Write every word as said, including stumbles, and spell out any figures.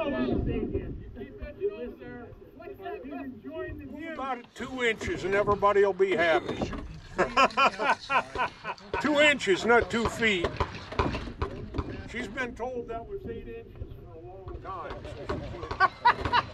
About two inches and everybody will be happy. Two inches, not two feet. She's been told that was eight inches for a long time. So she can't.